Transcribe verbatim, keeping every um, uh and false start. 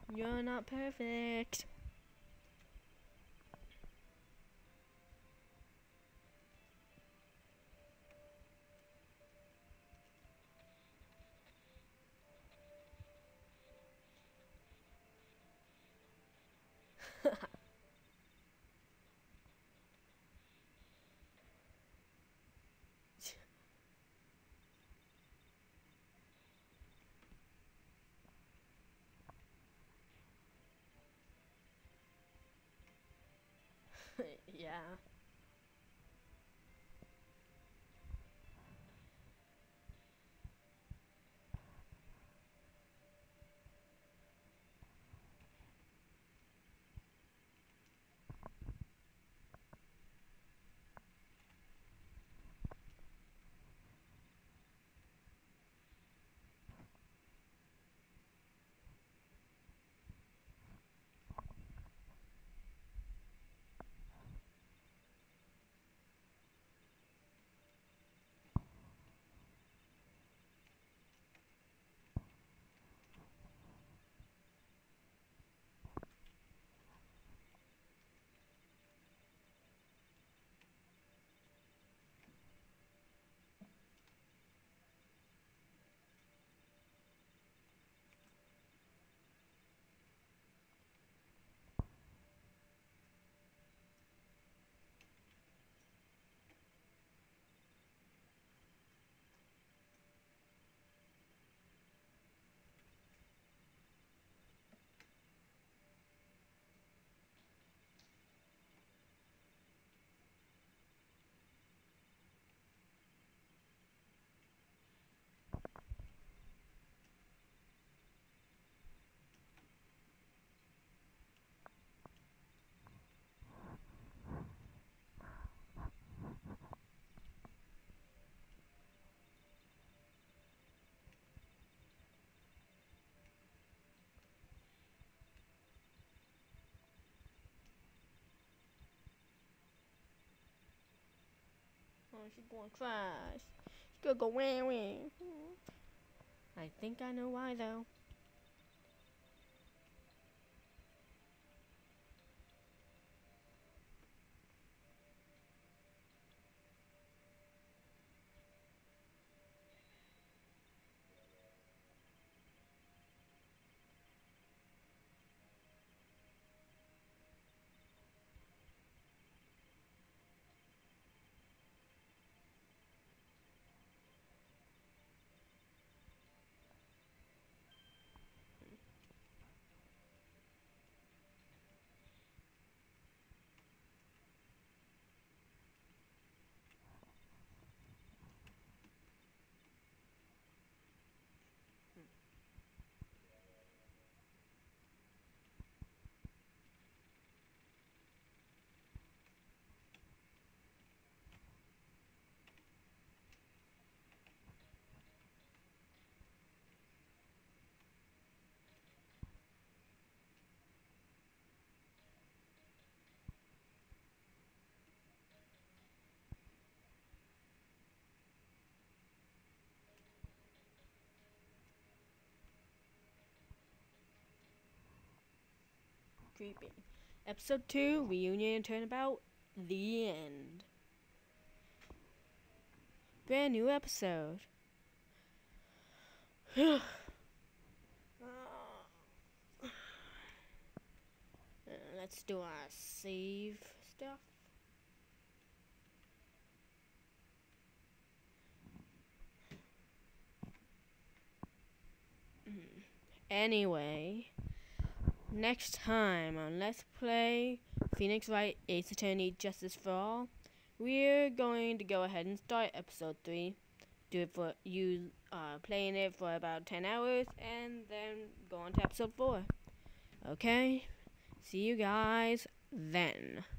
You're not perfect. Yeah. Oh, she's going to crash. She's gonna go wah wah. I think I know why though. Creepy. Episode two, Reunion and Turnabout, the end. Brand new episode. Uh, let's do our save stuff. Anyway, next time on Let's Play Phoenix Wright Ace Attorney Justice for All, we're going to go ahead and start episode three. Do it for you, uh, playing it for about ten hours, and then go on to episode four. Okay? See you guys then.